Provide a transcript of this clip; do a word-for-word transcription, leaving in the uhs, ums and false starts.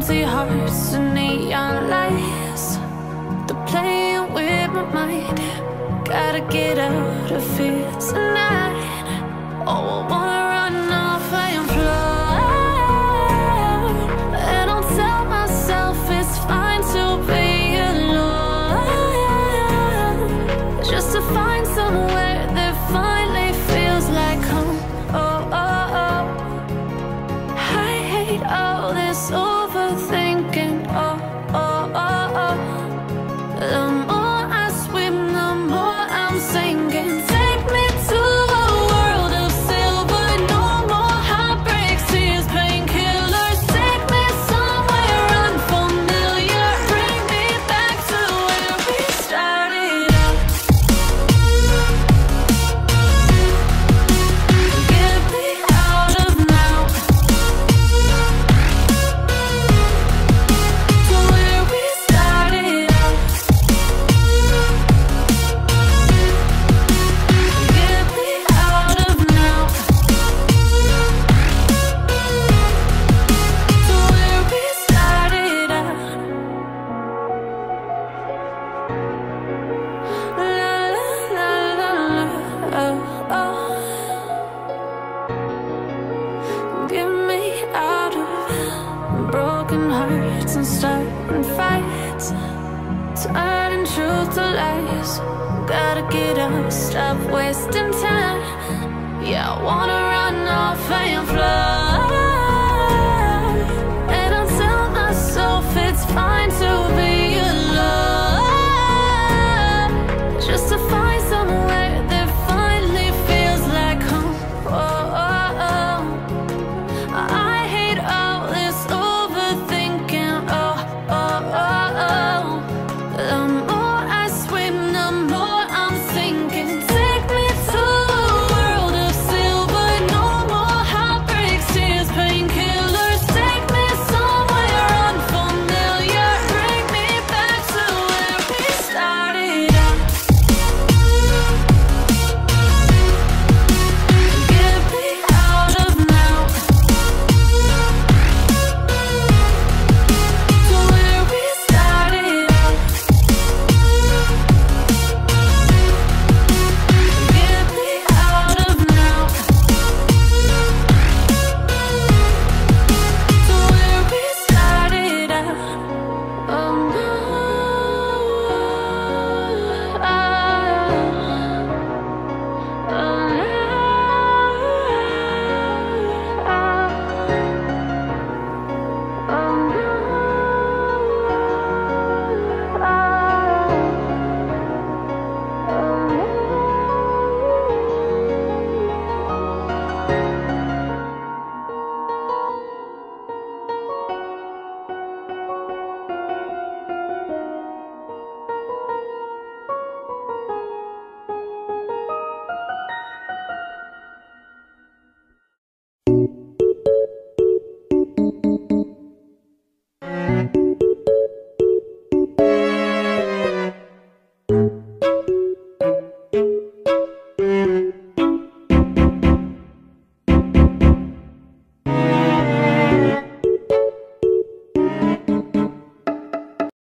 empty hearts and neon lights. They're playing with my mind. Gotta get out of here tonight. Oh, I wanna run off and fly. And I'll tell myself it's fine to be alone, just to find somewhere that finally feels like home. Oh, oh, oh. I hate all this overthinking. Oh, oh, oh, oh. The more I swim, the more I'm sinking. Take me to a world of silver. No more heartbreaks, tears, painkillers. Take me somewhere unfamiliar. Bring me back to where we started out. Get me out of now, to where we started out. Get me out of now, to where we started out. La la la la la, oh, oh. Get me out of broken hearts and starting fights, turning truth to lies. Gotta get up, stop wasting time. Yeah, I wanna run off and fly.